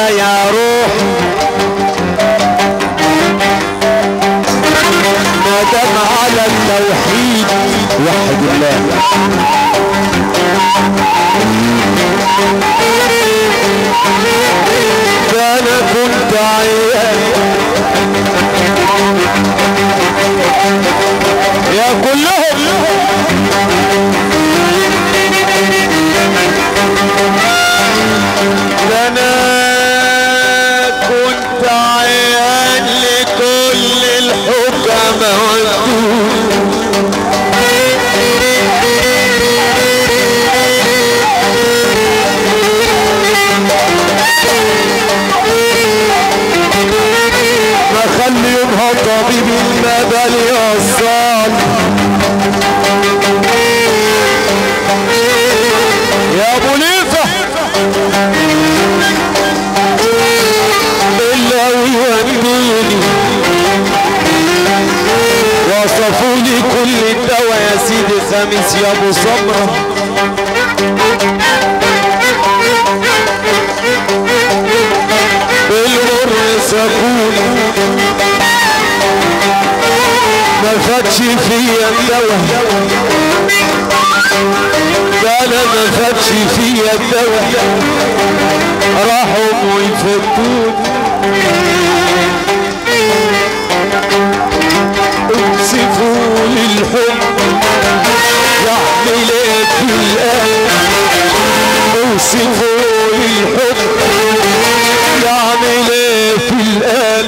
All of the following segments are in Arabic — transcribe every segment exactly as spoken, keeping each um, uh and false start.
يا روح ما دام على التوحيد وحد الله. ده انا كنت عيان يا كلهم ده انا كنت عيان لكل الحكماء ما خلي يومها طبيب المبال يوصل يا ابو ليفه الا ويوديني وصفوا لي كل الدواء يا سيدي خميس يا ابو صبره بالمر سكوني ما فاتش فيا الدواء ده انا ما فاتش فيا الدواء راحوا ويفتوني اوصفوا لي الحب يعمل ايه في القلب اوصفوا لي الحب يعمل ايه في القلب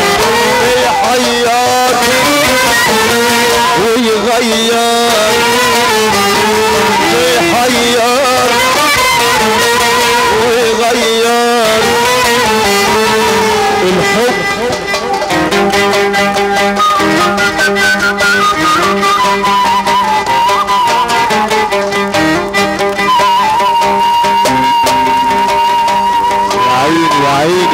يحير ويغير ويحير ويغير الحب يا عيني يا عيني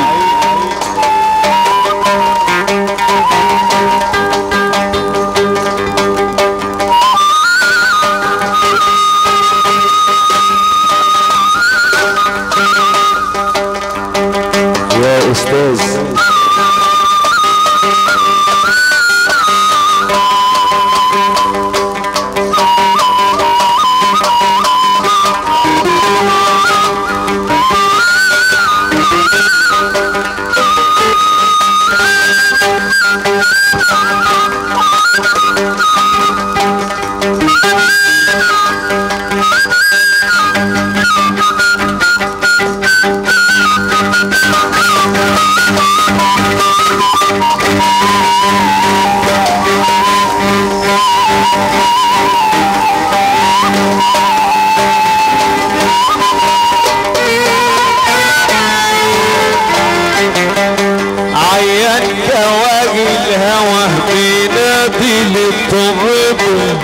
يا استاذ عيان كواجي الهوى بينادي للطبيب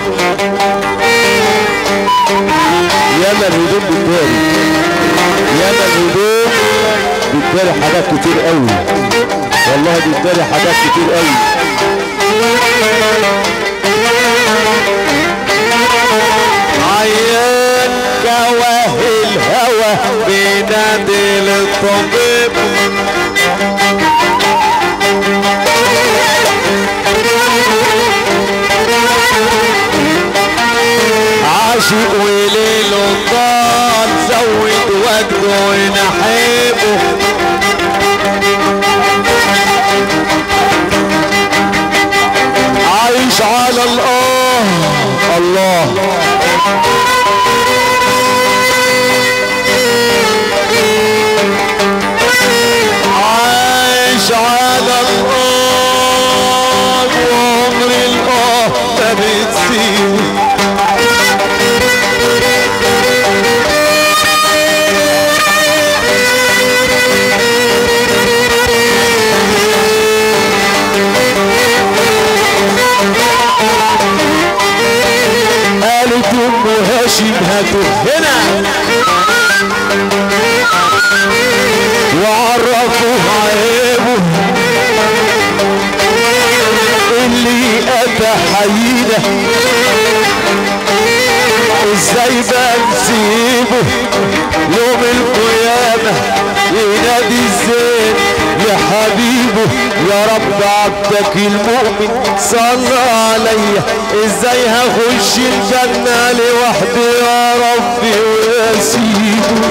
ياما الهدوم بتداري ياما الهدوم بتداري حاجات كتير قوي والله بتداري حاجات كتير قوي عيان كواه الهوى بينادي للطبيب عاشق وليله طال زود وجده ونحيبه عايش على الاه الله عايش على الاه وعمر الاه ما بتسيب قالت ام هاشم هاتوا هنا وعرفوا عيبه اللي اتى حيينا ازاي بقى نسيبه يوم القيامه ينادي الزين يا حبيبه يا رب عبدك المؤمن صلى عليا ازاي هخش الجنة لوحدي يا ربي ويا سيدي.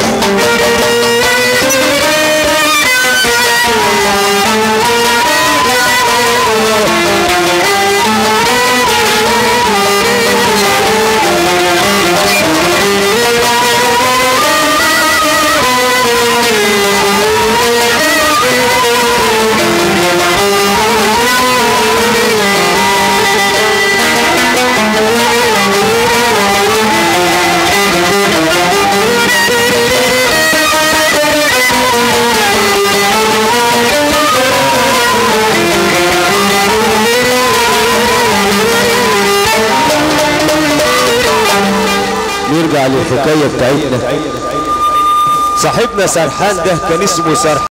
نرجع للحكاية بتاعتنا. صاحبنا سرحان ده كان اسمه سرحان